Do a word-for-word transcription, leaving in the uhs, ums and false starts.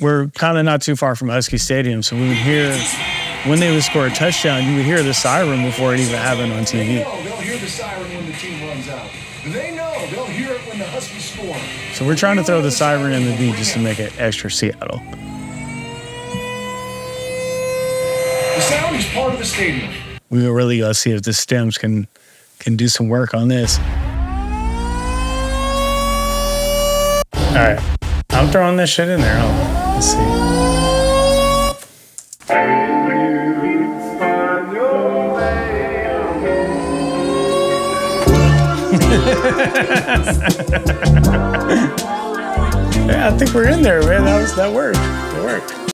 we're kind of not too far from Husky Stadium, so we would hear, when they would score a touchdown, you would hear the siren before it even happened on T V. They know they'll hear the siren when the team runs out. They know they'll hear it when the Huskies score. So we're trying to throw the siren in the beat just to make it extra Seattle. The sound is part of the stadium. We really got to see if the stems can can do some work on this. All right, I'm throwing this shit in there. Huh? Let's see. Yeah, I think we're in there, man. That was that worked. It worked.